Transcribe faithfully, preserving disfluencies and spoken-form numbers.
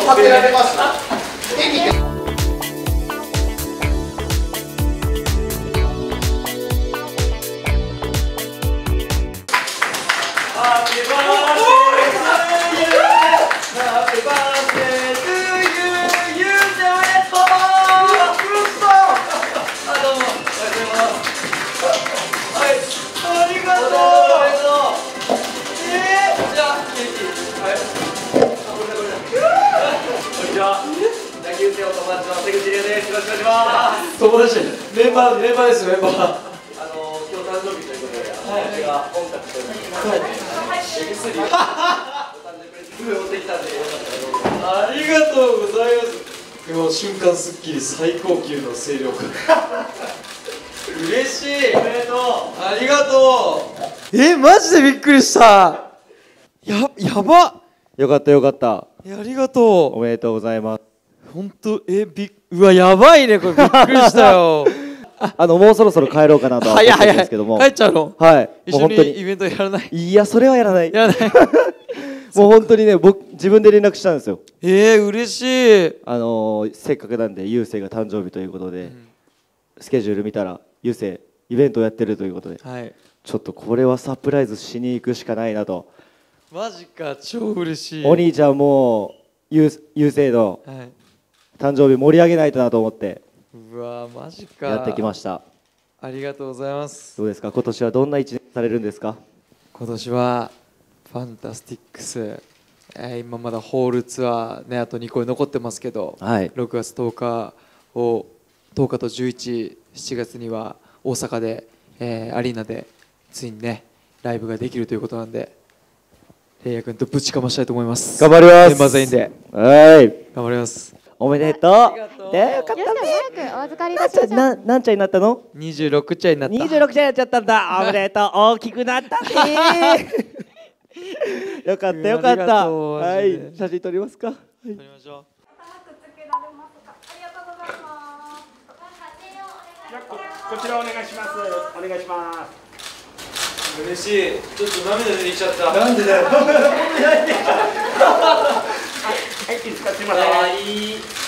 させられました。 友達、メンバー、メンバーです、メンバー。あの、 今日誕生日ということで、私が本格ということで、目薬をお誕生日プレゼント持ってきたんで、よかったらどうぞ。 ありがとうございます。もう瞬間スッキリ最高級の声量。嬉しい。おめでとう。ありがとう。え、マジでびっくりした。や、やば。 よかったよかった。 え、ありがとう。 おめでとうございます。 本当、え、びっ、うわ、やばいね、これびっくりしたよ。 あの、もうそろそろ帰ろうかなとは思ってるんですけども。 帰っちゃうの？ はい。 一緒にイベントやらない？ いや、それはやらない。 やらない。 もう本当にね、僕、自分で連絡したんですよ。 えー、嬉しい。 あのー、せっかくなんで、ゆうせいが誕生日ということで、うん、スケジュール見たら、ゆうせい、イベントをやってるということで、はい、ちょっとこれはサプライズしに行くしかないなと。 マジか、超嬉しい。 お兄ちゃんも、ゆうせいの、はい、誕生日盛り上げないとなと思ってうわマジかやってきました。 ありがとうございます。 どうですか、今年はどんな一年されるんですか？ 今年はファンタスティックス、えー、今まだホールツアーね、あとにこ残ってますけど、はい、ろくがつとおかをとおかとじゅういち、しちがつには大阪で、えー、アリーナでついにねライブができるということなんで、レイヤ君とぶちかましたいと思います。 頑張ります。 メンバー全員で。 はい。 頑張ります。 おめでとう。え、よかったね。 お預かりいたしましょう。 な、何歳になったの？ 二十六歳になった。 二十六歳になっちゃったんだ。おめでとう。大きくなったね。よかったよかった。はい。写真撮りますか。撮りましょう。 こちらお願いします。お願いします。 嬉しい。ちょっと涙出てきちゃった。 なんでだよ。 はい、いいですか。すみません。 はい。